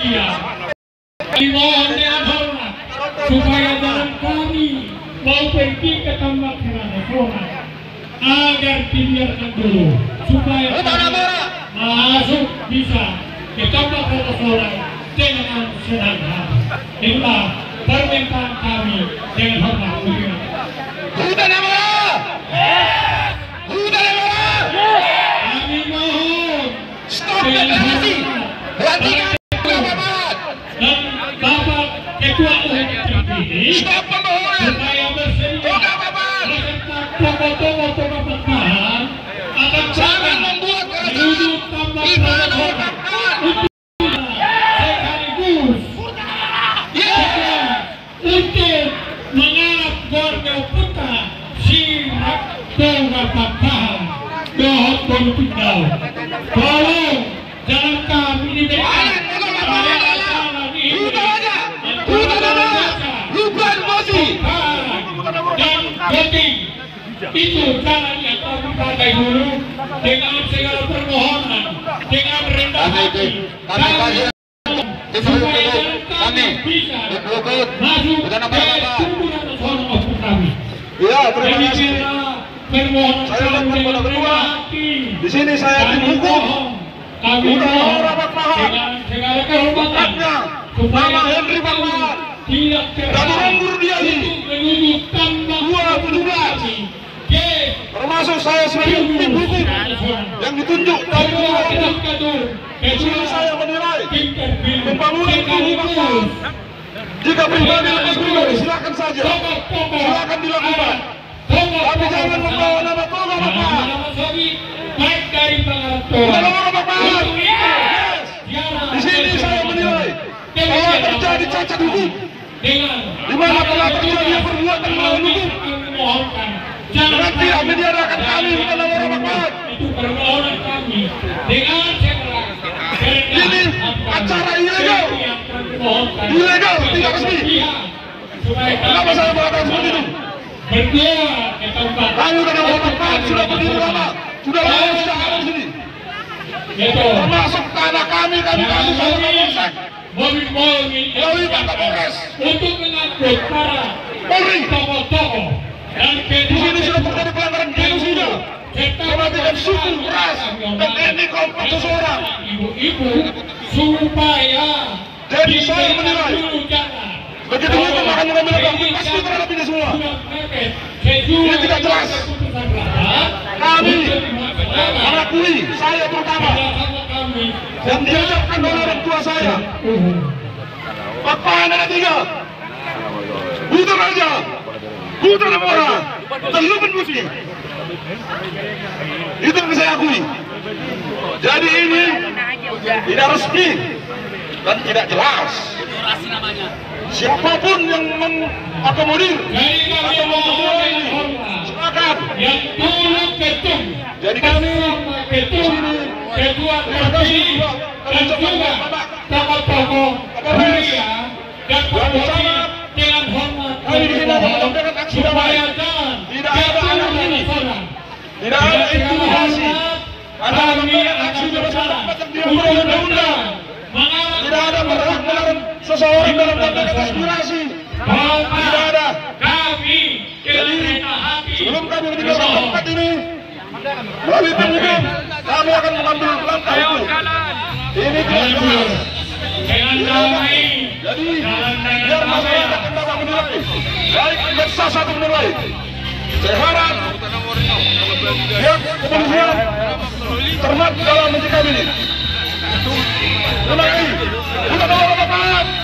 Iya. Dimohon dengan hormat supaya dalam kami mau pergi ke tempat sholat agar dibiarkan dulu supaya masuk bisa ke tempat sholat dengan senang hati. Inilah permintaan kami dengan hormat. Hutan Amara! Hutan Amara! Kami mohon Stop deklarasi! Hentikan Bapak! dan Bapak Ketua UMT terpilih Stop pembohongan! supaya bersedia beserta tokoh-tokoh pemerintahan akan Jangan membuat menuju tambah sholat untuk sekaligus untuk mengarap warga putra simak tongga pakal dohot politik daun. Tolong jangan kami diberikan dan voting itu jalan yang kami pakai dulu dengan segala permohonan dengan rendah hati supaya kami bisa masuk ke kumpulan nasional kami. Ya, terima kasih. Permohonan Saya kami lakukan dengan pada rendah kedua. hati. Di sini saya Kami dihukum. mohon, kami Udah mohon rapat mahal. dengan segala kehormatan Tempatnya supaya nama Henry Banglawan. tidak Dari terhalang Rembur dia ini. untuk menuju tambah 2017. ke Termasuk saya sebagai tim hukum yang ditunjuk dari kedua Banglawan. kedur Di sini saya menilai tim terpilih pembangunan sekaligus jika pribadi atas pribadi silakan saja, tokoh-tokoh silakan dilakukan. Tapi jangan membawa nama Toga Bapak. baik dari Bukan pengatur nama Bapak. Di sini saya menilai bahwa terjadi cacat hukum, dengan di mana telah terjadi perbuatan melawan hukum dengan tidak menyerahkan kami bukan nama Bapak. itu permohonan kami dengan segala Ini acara ilegal. Ilegal, tidak resmi. Kenapa saya mengatakan seperti itu? Berdoa ke tempat Kami sudah Bapak sudah berdiri lama, sudah lama sudah ada di sini. itu Termasuk tanah kami saya Polsek, mobil-mobil melalui Pak Kapolres, untuk mengangkut para Polri. tokoh-tokoh dan Di sini sudah terjadi pelanggaran genosida, mematikan suku, ras, dan etnik kelompok seseorang. ibu-ibu supaya Jadi saya menilai dulu jangan begitu hukum akan mengambil langkah pasti terhadap ini semua. Ini tidak jelas. Kami mengakui, saya terutama, yang diajarkan oleh orang tua saya. Bapak ada 3, Hutan Raja, Hutan Amara, dan Lubin Musi. Itu yang saya akui. Jadi ini tidak resmi dan tidak jelas. Siapapun yang mengakomodir atau membawa ini, silakan. yang turun ketum Jadi kami ketum ketua terpilih dan juga tokoh-tokoh pria dan polisi dengan hormat Kami di sini menyampaikan aksi damai. supaya jangan Tidak ada anak ini. Tidak ada intimidasi. Ada aksi berdasarkan yang diatur oleh undang-undang. Tidak ada berhak melarang seseorang dalam menyampaikan aspirasi. Tidak ada. Kami Jadi sebelum kami meninggalkan tempat ini, melalui tim hukum, kami akan mengambil langkah hukum. Ini tidak jelas. dengan damai Jadi biar masyarakat yang dapat menilai, baik jaksa satu menilai. Saya harap pihak kepolisian cermat dalam mencegah ini. Terima kasih. Kita bawa Bapak.